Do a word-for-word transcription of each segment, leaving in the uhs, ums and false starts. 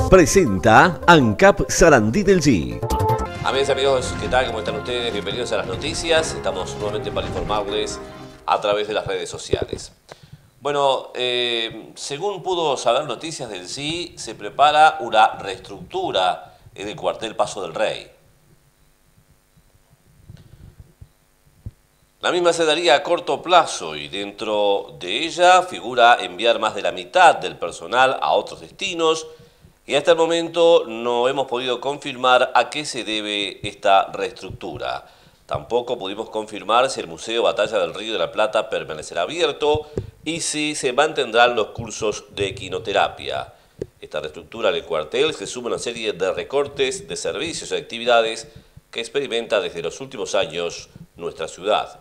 Presenta ANCAP Sarandí del G. Amigas y amigos, ¿qué tal? ¿Cómo están ustedes? Bienvenidos a las noticias. Estamos nuevamente para informarles a través de las redes sociales. Bueno, eh, según pudo saber Noticias del S I, se prepara una reestructura en el cuartel Paso del Rey. La misma se daría a corto plazo y dentro de ella figura enviar más de la mitad del personal a otros destinos y hasta el momento no hemos podido confirmar a qué se debe esta reestructura. Tampoco pudimos confirmar si el Museo Batalla del Río de la Plata permanecerá abierto y si se mantendrán los cursos de equinoterapia. Esta reestructura del cuartel se suma a una serie de recortes de servicios y actividades que experimenta desde los últimos años nuestra ciudad.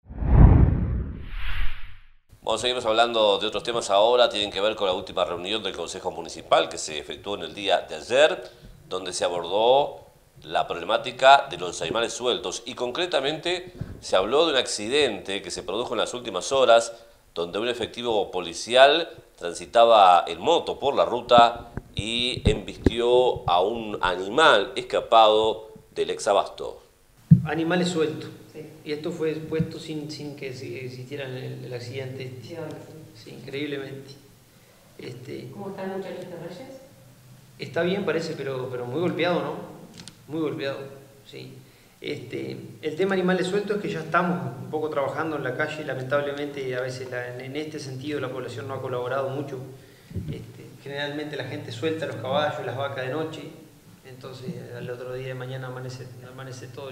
Vamos a seguirnos hablando de otros temas ahora, tienen que ver con la última reunión del Consejo Municipal que se efectuó en el día de ayer, donde se abordó la problemática de los animales sueltos y concretamente se habló de un accidente que se produjo en las últimas horas donde un efectivo policial transitaba en moto por la ruta y embistió a un animal escapado del exabasto. Animales sueltos. Sí. Y esto fue expuesto sin, sin que existiera el, el accidente. Sí, sí, increíblemente. Este, ¿Cómo está el muchacho de Reyes? Está bien, parece, pero, pero muy golpeado, ¿no? Muy golpeado, sí. Este, el tema animales sueltos es que ya estamos un poco trabajando en la calle, lamentablemente a veces la, en, en este sentido la población no ha colaborado mucho. Este, generalmente la gente suelta los caballos, las vacas de noche, entonces al otro día de mañana amanece, amanece todo el,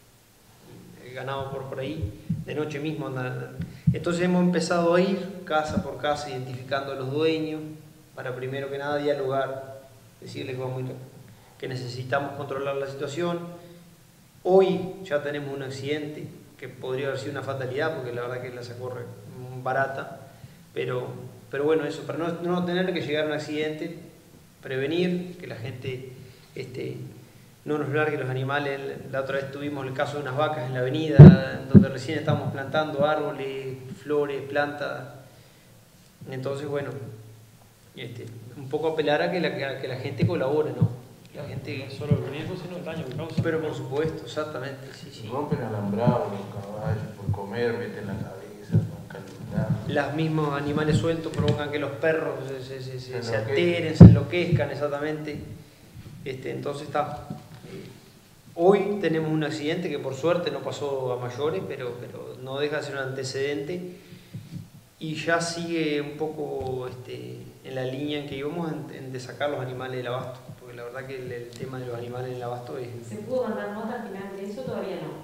el ganado por, por ahí, de noche mismo andan. Entonces hemos empezado a ir casa por casa identificando a los dueños para primero que nada dialogar, decirles que, vamos, que necesitamos controlar la situación. Hoy ya tenemos un accidente que podría haber sido una fatalidad porque la verdad que la sacó barata, pero, pero bueno, eso, para no, no tener que llegar a un accidente, prevenir que la gente este, no nos largue los animales. La otra vez tuvimos el caso de unas vacas en la avenida donde recién estábamos plantando árboles, flores, plantas. Entonces, bueno, este, un poco apelar a que la, a que la gente colabore, ¿no? La gente... No solo el riesgo, sino el daño que causa. Pero por supuesto, exactamente, sí, sí. Rompen alambrados los caballos por comer, meten la cabeza, van calentando. Los mismos animales sueltos provocan que los perros se, se, se, se, se alteren, enloquezcan. se enloquezcan, exactamente. Este, entonces está... Hoy tenemos un accidente que por suerte no pasó a mayores, pero, pero no deja de ser un antecedente y ya sigue un poco este, en la línea en que íbamos en, en de sacar los animales del abasto, porque la verdad que el, el tema de los animales en el abasto es... ¿Se pudo mandar nota al final de eso? Todavía no.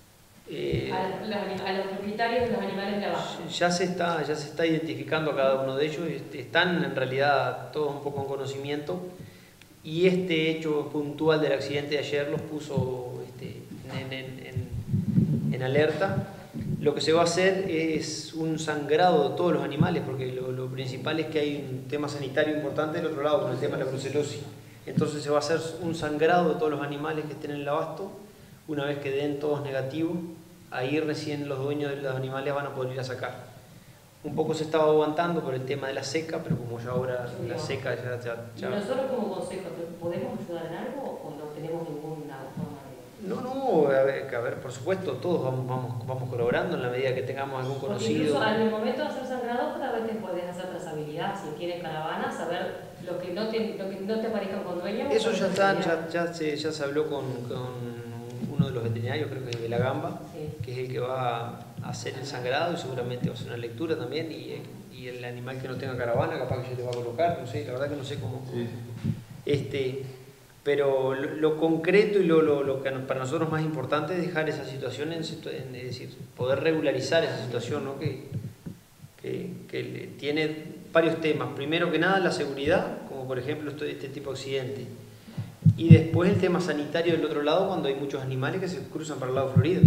Eh, a, los, a los propietarios de los animales de abasto. Ya se está, ya se está identificando a cada uno de ellos, están en realidad todos un poco en conocimiento. Y este hecho puntual del accidente de ayer los puso este, en, en, en, en alerta. Lo que se va a hacer es un sangrado de todos los animales, porque lo, lo principal es que hay un tema sanitario importante del otro lado, con el tema de la brucelosis. Entonces se va a hacer un sangrado de todos los animales que estén en el abasto. Una vez que den todos negativos, ahí recién los dueños de los animales van a poder ir a sacar. Un poco se estaba aguantando por el tema de la seca, pero como ya ahora sí, la seca ya... ya, ya... ¿Y nosotros como consejo podemos ayudar en algo o no tenemos ninguna forma de...? No, no, a ver, a ver, por supuesto, todos vamos, vamos, vamos colaborando en la medida que tengamos algún Porque conocido. Incluso al momento de hacer sangrado, cada vez te podés hacer trazabilidad, si quieres caravana, saber lo que no te, lo que no te aparezcan con dueños. Eso ya está, ya, ya, se, ya se habló con, con uno de los veterinarios, creo que es de la Gamba, sí, que es el que va a hacer el sangrado y seguramente va a hacer una lectura también y, y el animal que no tenga caravana capaz que ya le va a colocar, no sé, la verdad que no sé cómo. Sí. Este, pero lo, lo concreto y lo, lo, lo que para nosotros más importante es dejar esa situación, en, en, es decir, poder regularizar esa situación, ¿no? que, que, que tiene varios temas. Primero que nada la seguridad, como por ejemplo este, este tipo de accidente. Y después el tema sanitario del otro lado cuando hay muchos animales que se cruzan para el lado Florida.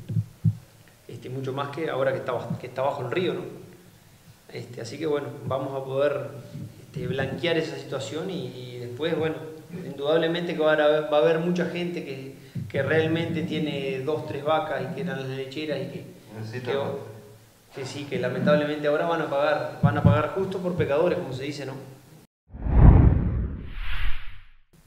Este, mucho más que ahora que está, que está bajo el río, ¿no? Este, así que bueno, vamos a poder este, blanquear esa situación y, y después, bueno, indudablemente que va a haber, va a haber mucha gente que, que realmente tiene dos, tres vacas y que eran las lecheras y que, que, que sí, que lamentablemente ahora van a pagar, van a pagar justo por pecadores, como se dice, ¿no?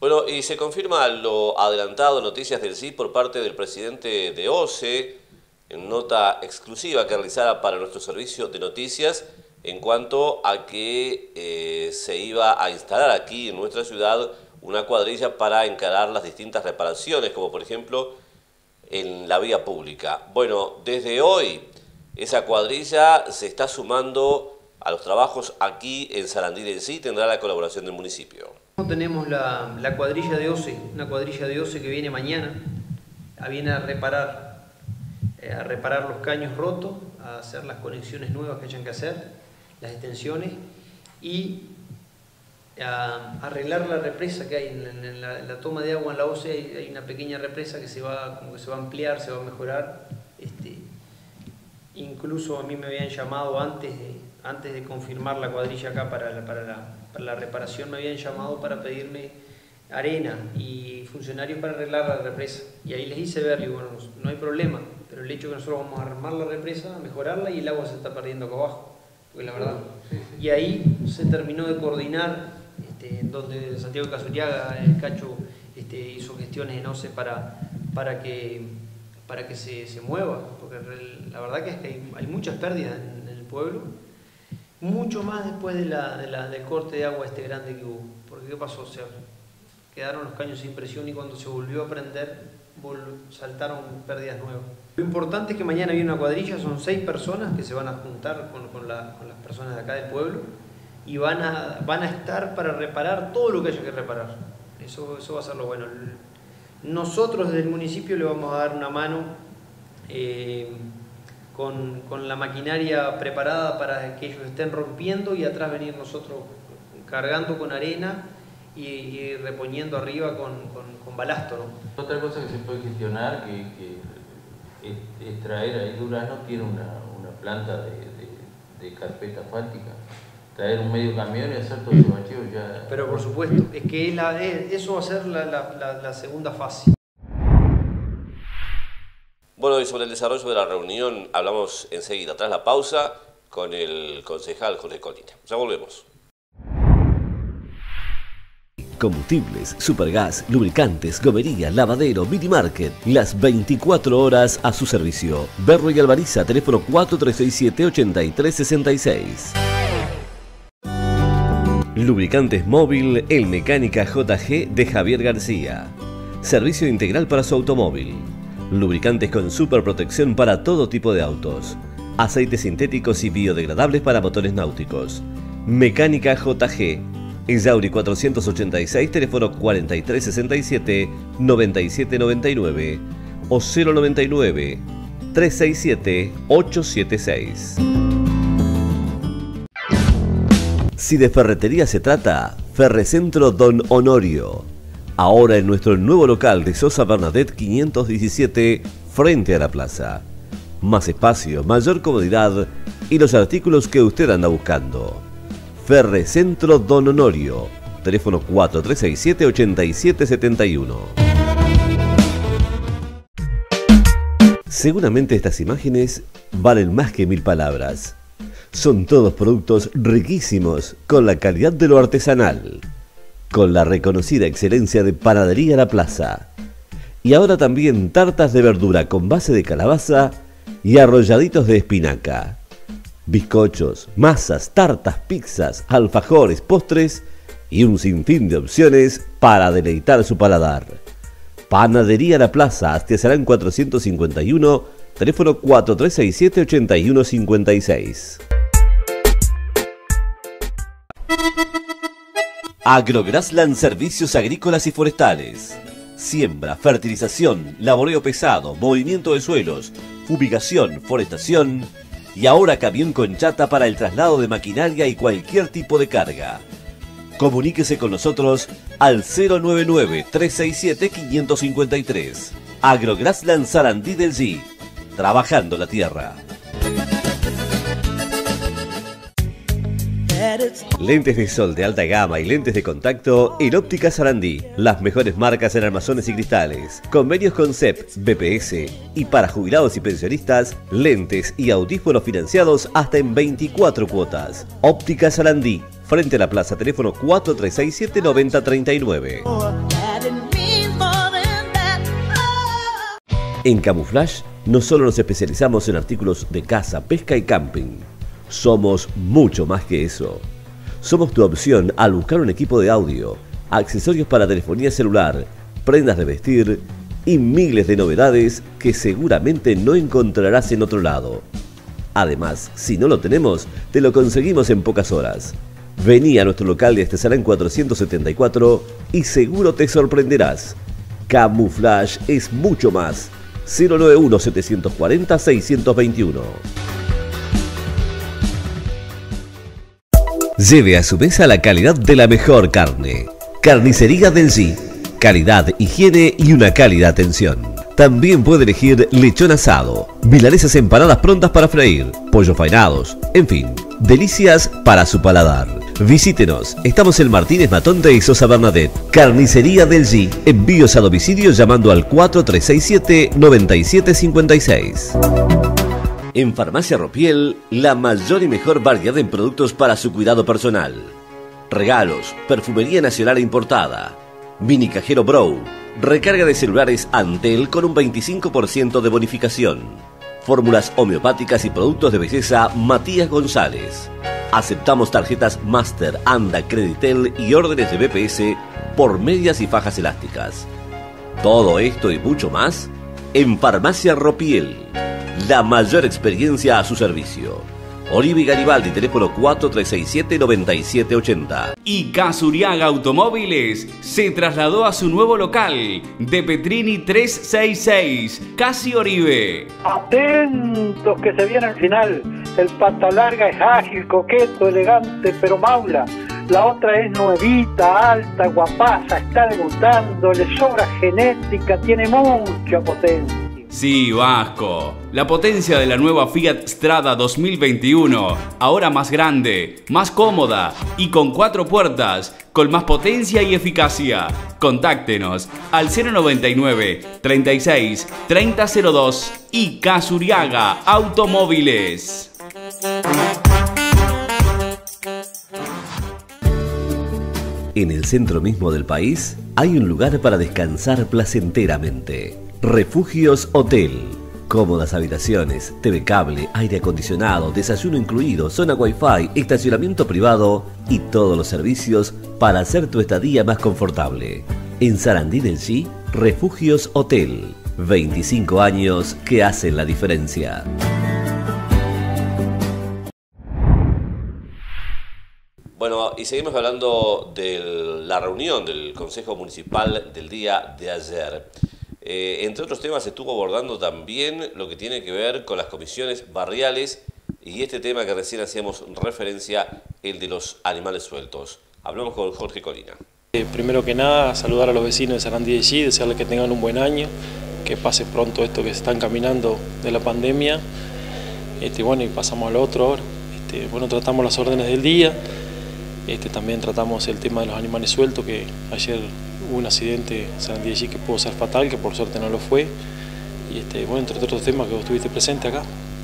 Bueno, y se confirma lo adelantado, Noticias del Sí, por parte del presidente de O C E, en nota exclusiva que realizara para nuestro servicio de noticias, en cuanto a que eh, se iba a instalar aquí en nuestra ciudad una cuadrilla para encarar las distintas reparaciones, como por ejemplo en la vía pública. Bueno, desde hoy esa cuadrilla se está sumando a los trabajos aquí en Sarandí del Sí, tendrá la colaboración del municipio. Tenemos la, la cuadrilla de O C E, una cuadrilla de O C E que viene mañana, a viene a reparar, eh, a reparar los caños rotos, a hacer las conexiones nuevas que hayan que hacer, las extensiones y a arreglar la represa que hay en, en, en, la, en la toma de agua en la O C E. Hay, hay una pequeña represa que se va, como que se va a ampliar, se va a mejorar. Este, incluso a mí me habían llamado antes de, antes de confirmar la cuadrilla acá para la, para, la, para la reparación, me habían llamado para pedirme arena y funcionarios para arreglar la represa. Y ahí les hice ver, y bueno, no, no hay problema, pero el hecho que nosotros vamos a armar la represa, a mejorarla y el agua se está perdiendo acá abajo. Porque la verdad, y ahí se terminó de coordinar, este, donde Santiago Casuriaga, el Cacho, este, hizo gestiones en O C E para, para que, para que se, se mueva, porque la verdad que es que hay, hay muchas pérdidas en, en el pueblo, mucho más después de la, de la, del corte de agua este grande que hubo. Porque ¿qué pasó? O sea, quedaron los caños sin presión y cuando se volvió a prender, saltaron pérdidas nuevas. Lo importante es que mañana viene una cuadrilla, son seis personas que se van a juntar con, con, la, con las personas de acá del pueblo y van a, van a estar para reparar todo lo que haya que reparar. Eso, eso va a ser lo bueno. Nosotros desde el municipio le vamos a dar una mano eh, con, con la maquinaria preparada para que ellos estén rompiendo y atrás venir nosotros cargando con arena y, y reponiendo arriba con, con, con balasto, ¿no? Otra cosa que se puede gestionar, que, que es, es traer, ahí Durazno tiene una, una planta de, de, de carpeta asfáltica, traer un medio camión y hacer todo ese bacheo ya. Pero por supuesto, es que la, eso va a ser la, la, la, la segunda fase. Bueno, y sobre el desarrollo de la reunión hablamos enseguida, tras la pausa, con el concejal Jorge Colina. Ya volvemos. Combustibles, supergas, lubricantes, gomería, lavadero, mini market. Las veinticuatro horas a su servicio. Berro y Alvariza, teléfono cuatro tres seis siete, ocho tres seis seis. Lubricantes Móvil, el Mecánica J G de Javier García. Servicio integral para su automóvil. Lubricantes con super protección para todo tipo de autos. Aceites sintéticos y biodegradables para motores náuticos. Mecánica J G. En Yauri cuatrocientos ochenta y seis, teléfono cuatro tres sesenta y siete, noventa y siete noventa y nueve o cero noventa y nueve, trescientos sesenta y siete, ochocientos setenta y seis. Si de ferretería se trata, Ferrecentro Don Honorio. Ahora en nuestro nuevo local de Sosa Bernadette quinientos diecisiete, frente a la plaza. Más espacio, mayor comodidad y los artículos que usted anda buscando. Ferrecentro Don Honorio, teléfono cuatro tres seis siete, ocho siete siete uno. Seguramente estas imágenes valen más que mil palabras. Son todos productos riquísimos, con la calidad de lo artesanal, con la reconocida excelencia de Panadería La Plaza. Y ahora también tartas de verdura con base de calabaza y arrolladitos de espinaca. Bizcochos, masas, tartas, pizzas, alfajores, postres y un sinfín de opciones para deleitar su paladar. Panadería La Plaza, Astiazarán cuatrocientos cincuenta y uno, teléfono cuatro tres seis siete, ocho uno cinco seis. Agrograsland Servicios Agrícolas y Forestales. Siembra, fertilización, laboreo pesado, movimiento de suelos, fumigación, forestación y ahora camión con chata para el traslado de maquinaria y cualquier tipo de carga. Comuníquese con nosotros al cero nueve nueve, tres seis siete, cinco cinco tres. Agrograsland Sarandí del Sí. Trabajando la tierra. Lentes de sol de alta gama y lentes de contacto en Óptica Sarandí. Las mejores marcas en armazones y cristales. Convenios con C E P, B P S. Y para jubilados y pensionistas, lentes y audífonos financiados hasta en veinticuatro cuotas. Óptica Sarandí. Frente a la plaza, teléfono cuatro tres seis siete, noventa treinta y nueve. En Camuflaje no solo nos especializamos en artículos de caza, pesca y camping. Somos mucho más que eso. Somos tu opción al buscar un equipo de audio, accesorios para telefonía celular, prendas de vestir y miles de novedades que seguramente no encontrarás en otro lado. Además, si no lo tenemos, te lo conseguimos en pocas horas. Vení a nuestro local de Estezarán cuatrocientos setenta y cuatro y seguro te sorprenderás. Camuflaje es mucho más. cero nueve uno, setecientos cuarenta, seiscientos veintiuno. Lleve a su mesa la calidad de la mejor carne. Carnicería del G. Calidad, higiene y una cálida atención. También puede elegir lechón asado, milanesas empanadas prontas para freír, pollos faenados, en fin, delicias para su paladar. Visítenos, estamos en Martínez Matonte y Sosa Bernadette. Carnicería del G. Envíos a domicilio llamando al cuatro tres seis siete, nueve siete cinco seis. En Farmacia Ropiel, la mayor y mejor variedad en productos para su cuidado personal. Regalos, perfumería nacional e importada, mini cajero Brow, recarga de celulares Antel con un veinticinco por ciento de bonificación, fórmulas homeopáticas y productos de belleza Matías González. Aceptamos tarjetas Master, Anda, Creditel y órdenes de B P S por medias y fajas elásticas. Todo esto y mucho más en Farmacia Ropiel. La mayor experiencia a su servicio. Oribe Garibaldi, teléfono cuatro tres seis siete, nueve siete ocho cero. Y Casuriaga Automóviles se trasladó a su nuevo local de Petrini trescientos sesenta y seis, Casi Oribe. Atentos que se viene al final. El pata larga es ágil, coqueto, elegante, pero maula. La otra es nuevita, alta, guapaza, está debutando, le sobra genética, tiene mucha potencia. Sí, Vasco. La potencia de la nueva Fiat Strada dos mil veintiuno, ahora más grande, más cómoda y con cuatro puertas, con más potencia y eficacia. Contáctenos al cero noventa y nueve, treinta y seis, treinta cero dos y Casuriaga Automóviles. En el centro mismo del país hay un lugar para descansar placenteramente. Refugios Hotel. Cómodas habitaciones, T V cable, aire acondicionado, desayuno incluido, zona wifi, estacionamiento privado y todos los servicios para hacer tu estadía más confortable. En Sarandí del G, Refugios Hotel. veinticinco años que hacen la diferencia. Bueno, y seguimos hablando de la reunión del Consejo Municipal del día de ayer. Eh, entre otros temas estuvo abordando también lo que tiene que ver con las comisiones barriales y este tema que recién hacíamos referencia, el de los animales sueltos. Hablamos con Jorge Colina. Eh, primero que nada, saludar a los vecinos de Sarandí de G, desearles que tengan un buen año, que pase pronto esto que se está encaminando de la pandemia. Este, bueno, y pasamos al otro ahora. Este, bueno, tratamos las órdenes del día, este, también tratamos el tema de los animales sueltos, que ayer hubo un accidente en Sarandí de G que pudo ser fatal, que por suerte no lo fue. Y este, bueno, entre otros temas que vos estuviste presente acá.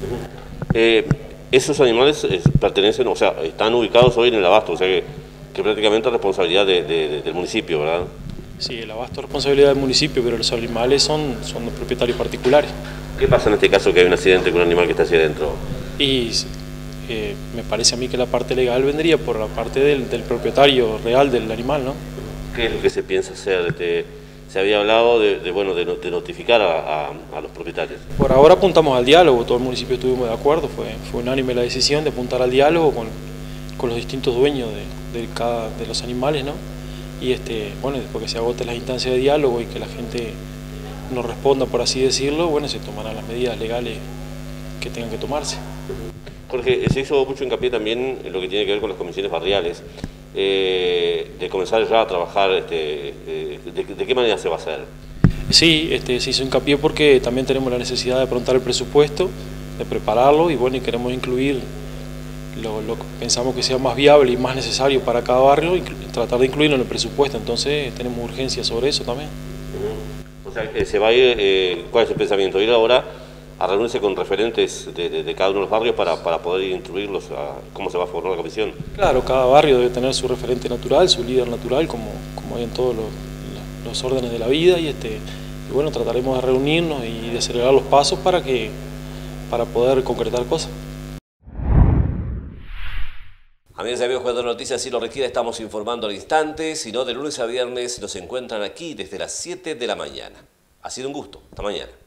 Eh, esos animales eh, pertenecen, o sea, están ubicados hoy en el abasto, o sea que, que prácticamente es responsabilidad de, de, de, del municipio, ¿verdad? Sí, el abasto es responsabilidad del municipio, pero los animales son, son de propietarios particulares. ¿Qué pasa en este caso que hay un accidente con un animal que está hacia adentro? Y eh, me parece a mí que la parte legal vendría por la parte del, del propietario real del animal, ¿no? ¿Qué es lo que se piensa hacer? Este, se había hablado de, de, bueno, de, de notificar a, a, a los propietarios. Por ahora apuntamos al diálogo, todo el municipio estuvimos de acuerdo, fue, fue unánime la decisión de apuntar al diálogo con, con los distintos dueños de, de, cada, de los animales, ¿no? Y este, bueno, después que se agoten las instancias de diálogo y que la gente nos responda, por así decirlo, bueno, se tomarán las medidas legales que tengan que tomarse. Jorge, se hizo mucho hincapié también en lo que tiene que ver con las comisiones barriales. Eh, de comenzar ya a trabajar, este, eh, de, de qué manera se va a hacer? Sí, este, se hizo hincapié porque también tenemos la necesidad de afrontar el presupuesto, de prepararlo y bueno, y queremos incluir lo, lo que pensamos que sea más viable y más necesario para cada barrio y tratar de incluirlo en el presupuesto, entonces tenemos urgencia sobre eso también. Uh-huh. O sea, eh, se va a ir, eh, ¿cuál es el pensamiento? Ir ahora a reunirse con referentes de, de, de cada uno de los barrios para, para poder instruirlos a cómo se va a formar la comisión. Claro, cada barrio debe tener su referente natural, su líder natural, como, como hay en todos los, los órdenes de la vida, y, este, y bueno, trataremos de reunirnos y de acelerar los pasos para, que, para poder concretar cosas. Amigas y amigos, cuando la noticia así lo requiere, estamos informando al instante. Si no, de lunes a viernes nos encuentran aquí desde las siete de la mañana. Ha sido un gusto. Hasta mañana.